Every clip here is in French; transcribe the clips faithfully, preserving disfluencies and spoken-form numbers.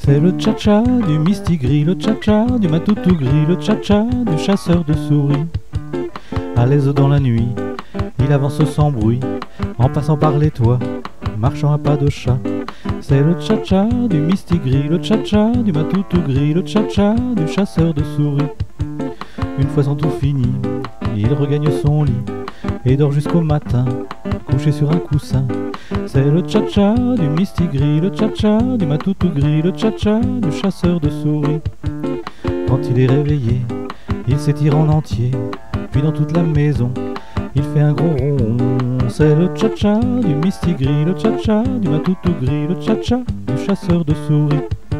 C'est le tcha-tcha du mistigris, le tcha-tcha du matoutou gris, le tcha-tcha du chasseur de souris. À l'aise dans la nuit, il avance sans bruit, en passant par les toits, marchant à pas de chat. C'est le tcha-tcha du mistigris, le tcha-tcha du matoutou gris, le tcha-tcha du chasseur de souris. Une fois son tout fini, il regagne son lit et dort jusqu'au matin, couché sur un coussin. C'est le tcha-tcha du mistigris, le tcha-tcha du matoutou gris, le tcha-tcha du chasseur de souris. Quand il est réveillé, il s'étire en entier, puis dans toute la maison, il fait un gros rond. C'est le tcha-tcha du mistigris, le tcha-tcha du matoutou gris, le tcha-tcha du chasseur de souris.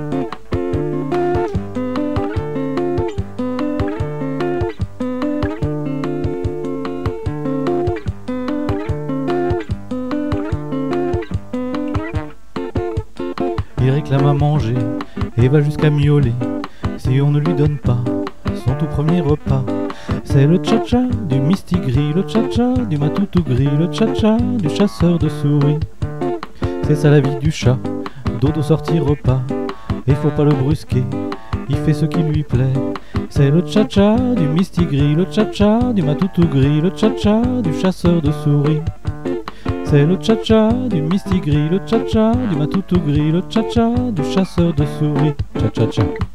Il réclame à manger et va jusqu'à miauler si on ne lui donne pas son tout premier repas. C'est le tcha-tcha du mistigris, le tcha-tcha du matoutou gris, le tcha-tcha du chasseur de souris. C'est ça la vie du chat, dodo sorti repas, et faut pas le brusquer, il fait ce qui lui plaît. C'est le tcha-tcha du mistigris, le tcha-tcha du matoutou gris, le tcha-tcha du chasseur de souris. C'est le tcha-tcha du mistigris, le tcha-tcha du matoutou gris, le tcha-tcha du chasseur de souris. Tcha-tcha-tcha.